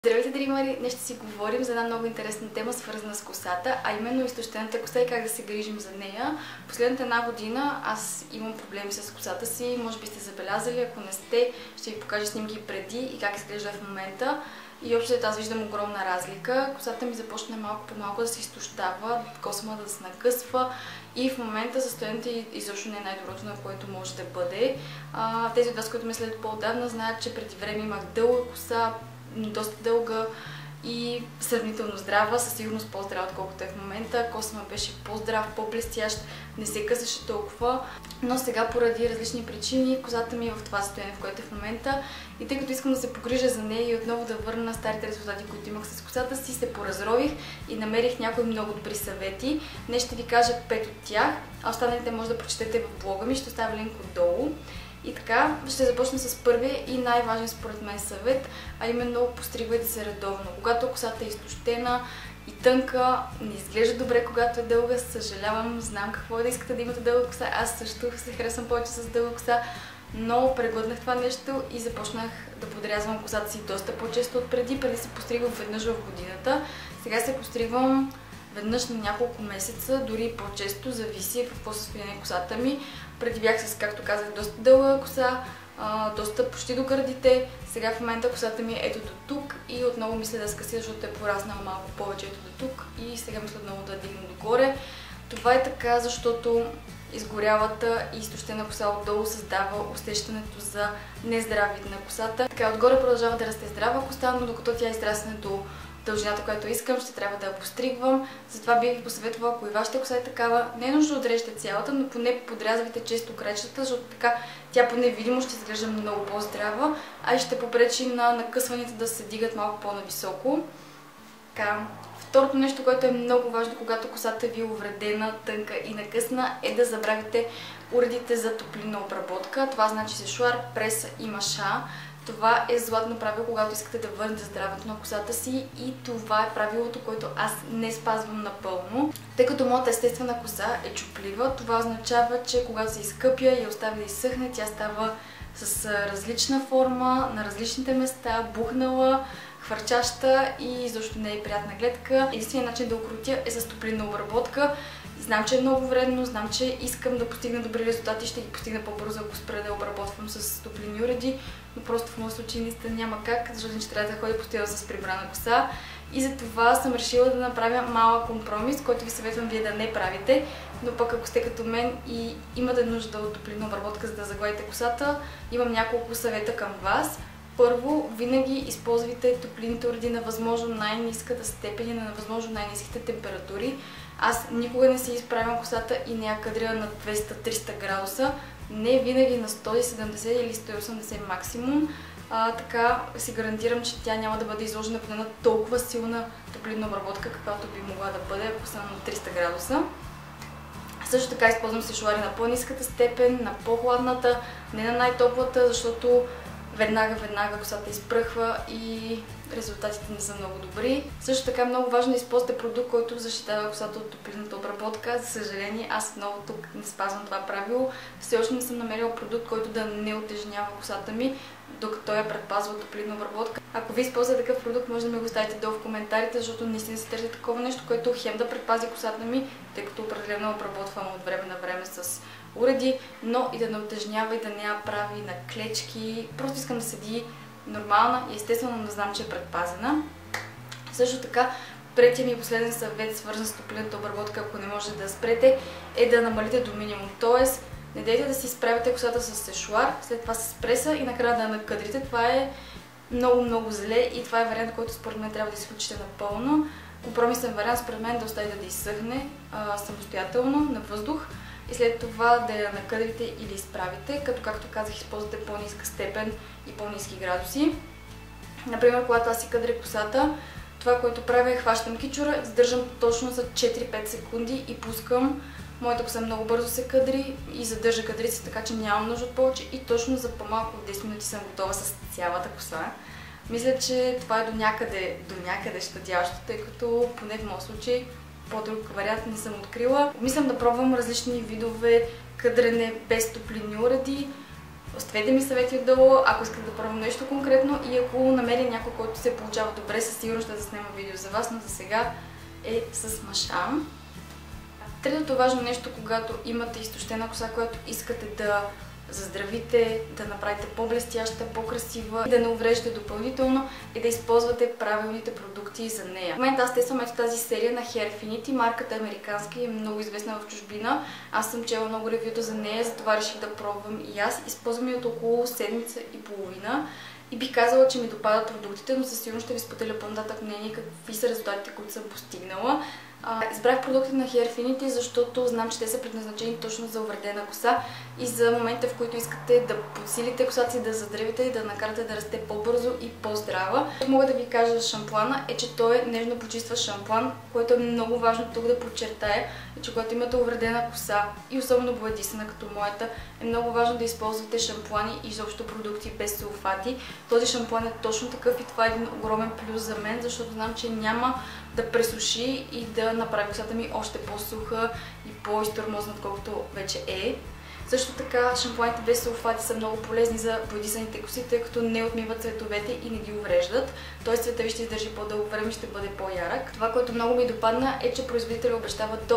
Здравейте, дримари! Днес ще си говорим за една много интересна тема, свързана с косата, а именно изтощената коса и как да се грижим за нея. Последната една година аз имам проблеми с косата си, може би сте забелязали, ако не сте, ще ви покажа снимки преди и как изглежда в момента. И общо аз виждам огромна разлика. Косата ми започна малко по малко да се изтощава, косма да се накъсва и в момента състоянието изобщо не е най-доброто, на което може да бъде. Тези от вас, които ме следят по-отдавна, знаят, че преди време имах дълга коса, доста дълга и сравнително здрава, със сигурност по-здрава, отколкото е в момента. Косма беше по-здрав, по-блестящ, не се късаше толкова, но сега поради различни причини косата ми е в това състояние, в което е в момента. И тъй като искам да се погрижа за нея и отново да върна старите резултати, които имах с косата си, се поразрових и намерих някои много добри съвети. Днес ще ви кажа 5 от тях, а останалите може да прочетете в блога ми, ще оставя линк отдолу. И така, ще започна с първия и най-важен според мен съвет, а именно постригвайте се редовно. Когато косата е изтощена и тънка, не изглежда добре, когато е дълга, съжалявам, знам какво е да искате да имате дълга коса, аз също се харесвам повече с дълга коса, но преглътнах това нещо и започнах да подрязвам косата си доста по-често от преди се постригвам веднъж в годината, сега се постригвам веднъж на няколко месеца, дори по-често, зависи в какво състояние косата ми. Преди бях с, както казах, доста дълга коса, доста почти до гърдите. Сега в момента косата ми е ето до тук и отново мисля да скъся, защото е пораснала малко повече ето до тук и сега мисля отново да дигна догоре. Това е така, защото изгорялата и изтощена коса отдолу създава усещането за нездрав вид на косата. Така, отгоре продължава да расте здрава коса, но докато тя израсне до дължината, която искам, ще трябва да я постригвам. Затова бих ви посъветвала, ако и вашата коса е такава, не е нужда да отрежете цялата, но поне подрязвайте често крачета, защото така тя поне видимо ще изглежда много по-здрава, а и ще попречи на накъсваните да се дигат малко по-нависоко. Второто нещо, което е много важно, когато косата ви е увредена, тънка и накъсна, е да забравите уредите за топлинна обработка. Това значи сешоар, преса и маша. Това е златно правило, когато искате да върнете здравето на косата си и това е правилото, което аз не спазвам напълно. Тъй като моята естествена коса е чуплива, това означава, че когато се изкъпя и я оставя да изсъхне, тя става с различна форма, на различните места, бухнала, хвърчаща и изобщо не е приятна гледка. Единственият начин да укротя е с топлинна обработка. Знам, че е много вредно, знам, че искам да постигна добри резултати и ще ги постигна по-бързо, ако спра да обработвам с топлинни уреди, но просто в моят случай наистина няма как, защото ще трябва да ходя постоянно с прибрана коса. И затова съм решила да направя малък компромис, който ви съветвам вие да не правите, но пък ако сте като мен и имате нужда от топлинна обработка, за да загладите косата, имам няколко съвета към вас. Първо, винаги използвайте топлинните уреди на възможно най-ниската степен и на възможно най-ниските температури. Аз никога не си изправям косата и не я кадря на 200-300 градуса. Не винаги на 170 или 180 максимум. Така си гарантирам, че тя няма да бъде изложена поне на толкова силна топлинна обработка, каквато би могла да бъде, ако съм на 300 градуса. Също така използвам сешоари на по-ниската степен, на по-хладната, не на най-топлата, защото веднага косата изпръхва и резултатите не са много добри. Също така много важно да използвате продукт, който защитава косата от топлинната обработка. За съжаление, аз отново тук не спазвам това правило. Все още не съм намерила продукт, който да не утежнява косата ми, докато я предпазва от топлинна обработка. Ако ви използвате такъв продукт, може да ми го оставите долу в коментарите, защото наистина се търси такова нещо, което хем да предпази косата ми, тъй като определено обработвам от време на време с уреди, но и да не утежнява и да не я прави на клечки. Просто искам да седи нормална и естествено да знам, че е предпазена. Също така, третия ми последен съвет, свързан с топлинната обработка, ако не можете да спрете, е да намалите до минимум. Тоест, не дейте да си изправите косата с сешоар, след това с преса и накрая да накъдрите. Това е много зле и това е вариант, който според мен трябва да изключите напълно. Компромисен вариант според мен да оставите да изсъхне самостоятелно на въздух и след това да я накъдрите или изправите, като както казах, използвате по-ниска степен и по-ниски градуси. Например, когато аз си кадря косата, това, което правя е хващам кичура, задържам точно за 4-5 секунди и пускам. Моята коса много бързо се кадри и задържа кадрицата, така че нямам нужда от повече и точно за по-малко от 10 минути съм готова с цялата коса. Мисля, че това е до някъде щадящо, тъй като поне в моят случай по-друг вариант не съм открила. Мислям да пробвам различни видове кадрене без топлинни уреди. Оставете ми съвети отдолу, ако искате да пробвам нещо конкретно и ако намеря някой, който се получава добре, със сигурност ще заснема видео за вас, но за сега е с Машам. Третото важно нещо, когато имате изтощена коса, която искате да заздравите, да направите по-блестяща, по-красива и да не увреждате допълнително, е да използвате правилните продукти за нея. В момента аз тествам ето тази серия на Hairfinity, марката е американска и е много известна в чужбина. Аз съм чела много ревюта за нея, затова реших да пробвам и аз. Използвам я от около седмица и половина. И бих казала, че ми допадат продуктите, но със сигурност ще ви споделя по-нататък мнение какви са резултатите, които съм постигнала. Избрах продуктите на Hairfinity, защото знам, че те са предназначени точно за увредена коса и за момента, в които искате да подсилите косата си, да заздравите и да накарате да расте по-бързо и по-здрава. Мога да ви кажа за шампуана е, че той е нежно почистващ шампуан, което е много важно тук да подчертая, че когато имате увредена коса и особено боядисана като моята, е много важно да използвате шампуани и изобщо продукти без сулфати. Този шампуан е точно такъв и това е един огромен плюс за мен, защото знам, че няма да пресуши и да направи косата ми още по-суха и по-изтормозна, отколкото вече е. Също така шампуаните без сулфати са много полезни за боядисаните коси, тъй като не отмиват цветовете и не ги увреждат. Т.е. цветът ви ще издържи по-дълго време и ще бъде по-ярък. Това, което много ми допадна, е, че производителят обещава до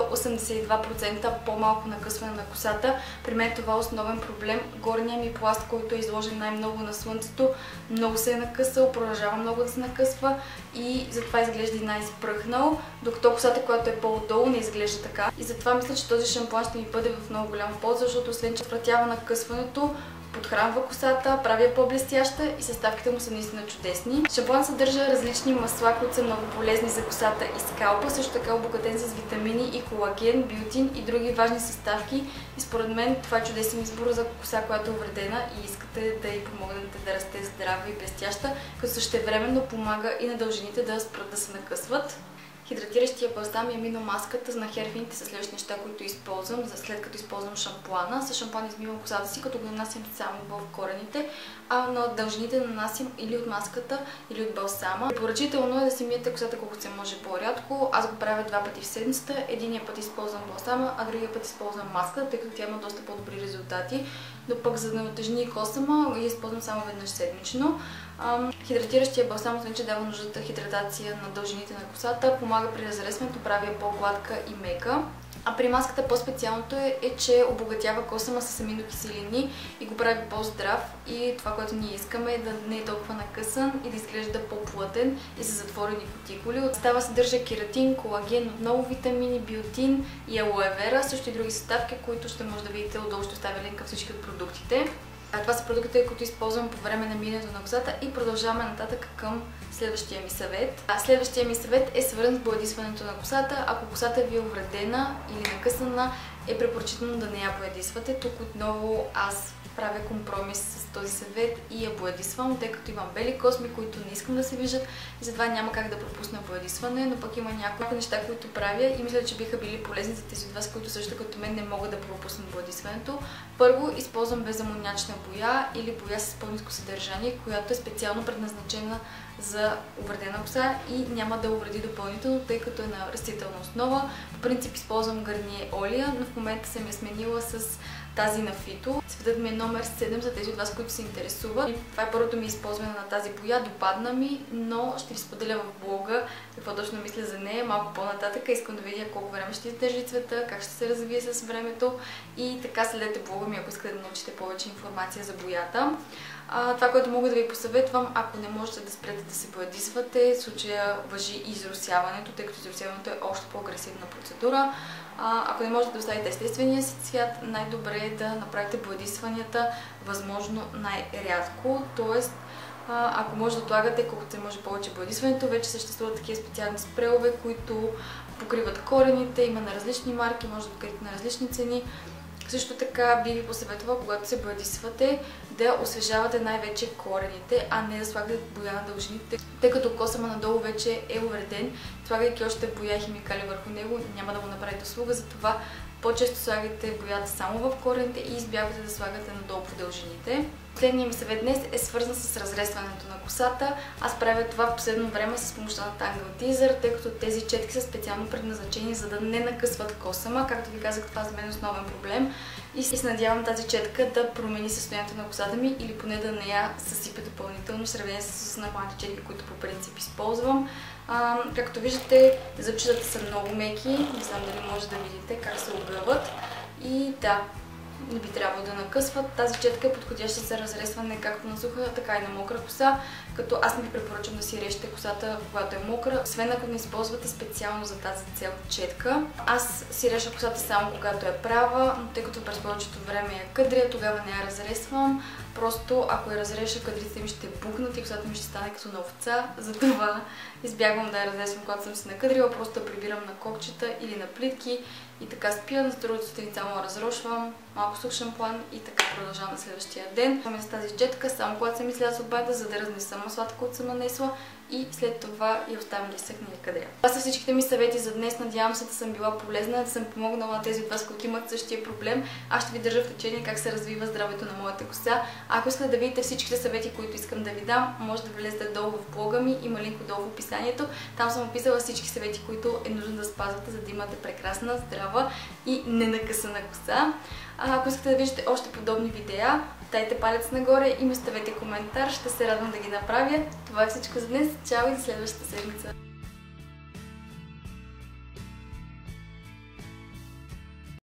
82% по-малко накъсване на косата. При мен това е основен проблем. Горният ми пласт, който е изложен най-много на слънцето, много се е накъсал, продължава много да се накъсва и затова изглежда и най-изпръхнал, докато косата, която е по-отдолу, не изглежда така. И затова мисля, че този шампуан ще ми бъде в много голяма полза, защото освен че вратява накъсването, подхранва косата, прави я по-блестяща и съставките му са наистина чудесни. Шампуан съдържа различни масла, които са много полезни за косата и скалпа, също така обогатен с витамини и колаген, биотин и други важни съставки. И според мен това е чудесен избор за коса, която е увредена и искате да й помогнете да расте здрава и блестяща, като същевременно помага и на дължините да спрат да се накъсват. Хидратиращия балзам и аминомаската на Hairfinity са следващите неща, които използвам, след като използвам шампуана. С шампуан измивам косата си, като го нанасям само в корените, а на дължините нанасям или от маската, или от балсама. Препоръчително е да си миете косата колкото се може по-рядко. Аз го правя 2 пъти в седмицата. Единия път използвам балсама, а другия път използвам маската, тъй като тя има доста по-добри резултати. Но пък за да не отежни косама, я използвам само веднъж седмично. Хидратиращия балсам, освен че дава нуждата хидратация на дължините на косата, помага при разресването, прави я по-гладка и мека. А при маската по-специалното е, че обогатява косама с аминокиселини и го прави по-здрав и това, което ние искаме е да не е толкова накъсан и да изглежда по-плътен и с затворени кутикули. От състава съдържа кератин, колаген, отново витамини, биотин и алоевера, също и други съставки, които ще може да видите отдолу, ще оставя линка всички от продуктите. Това са продуктите, които използвам по време на миенето на косата и продължаваме нататък към следващия ми съвет. Следващия ми съвет е свързан с боядисването на косата. Ако косата ви е увредена или накъсана, е препоръчително да не я боядисвате. Тук отново аз правя компромис с този съвет и я боядисвам, тъй като имам бели косми, които не искам да се виждат и затова няма как да пропусна боядисване, но пък има няколко неща, които правя и мисля, че биха били полезни за тези от вас, които също като мен не могат да пропуснат боядисването. Първо, използвам безамонячна боя или боя с по-ниско съдържание, която е специално предназначена за увредена коса и няма да увреди допълнително, тъй като е на растителна основа. По принцип използвам Garnier олия, но в момента съм я сменила с тази на Фито. Цветът ми е номер 7 за тези от вас, които се интересуват. Това е първото ми използване на тази боя, допадна ми, но ще ви споделя в блога какво точно мисля за нея малко по-нататък. Искам да видя колко време ще издържи цвета, как ще се развие с времето и така следете блога ми, ако искате да научите повече информация за боята. Това, което мога да ви посъветвам, ако не можете да спрете да се боядисвате, в случая важи и изросяването, тъй като изросяването е още по-агресивна процедура. Ако не можете да оставите естествения си цвят, най-добре е да направите боядисванията възможно най-рядко, т.е. ако може да отлагате колкото се може повече боядисването, вече съществуват такива специални спреове, които покриват корените, има на различни марки, може да откриете на различни цени. Също така би ви посъветвала, когато се боядисвате, да освежавате най-вече корените, а не да слагате боя на дължините, тъй като косама надолу вече е увреден. Слагайки още боя и химикали върху него, няма да му направите услуга, затова По-често слагайте боята само в корените и избягвайте да слагате надолу по дължините. Последният ми съвет днес е свързан с разрестването на косата. Аз правя това в последно време с помощта на Tangle Teaser, тъй като тези четки са специално предназначени, за да не накъсват косама. Както ви казах, това за мен е основен проблем. И се надявам тази четка да промени състоянието на косата ми или поне да не я съсипе допълнително в сравнение с нормалните четки, които по принцип използвам. Както виждате, зъбчетата са много меки. Не знам дали може да видите как се огъват. И да, не би трябвало да накъсват. Тази четка е подходяща за разрестване както на суха, така и на мокра коса, като аз не ви препоръчвам да си режете косата, когато е мокра, освен ако не използвате специално за тази цел четка. Аз си режа косата само когато е права, но тъй като през повечето време я къдря, тогава не я разрествам. Просто ако я разреша, къдрите ми ще букнат и косата ми ще стане като на овца, затова избягвам да я разрествам, когато съм се накъдрила, просто да прибирам на кокчета или на плитки и така спя, на другата сутрин само разрошвам, малко сух шампуан и така продължавам на следващия ден. С тази четка, само когато съм излязла от бада, за да разнеса маслата, които съм нанесла и след това я оставям да изсъхне и къде. Това са всичките ми съвети за днес. Надявам се да съм била полезна, да съм помогнала на тези от вас, които имат същия проблем. Аз ще ви държа в течение как се развива здравето на моята коса. Ако искате да видите всичките съвети, които искам да ви дам, може да влезете долу в блога ми, има линк долу в описанието. Там съм описала всички съвети, които е нужно да спазвате, за да имате прекрасна, здрава и ненакъсана коса. Ако искате да виждате още подобни видеа, дайте палец нагоре и ми оставете коментар, ще се радвам да ги направя. Това е всичко за днес. Чао и до следващата седмица!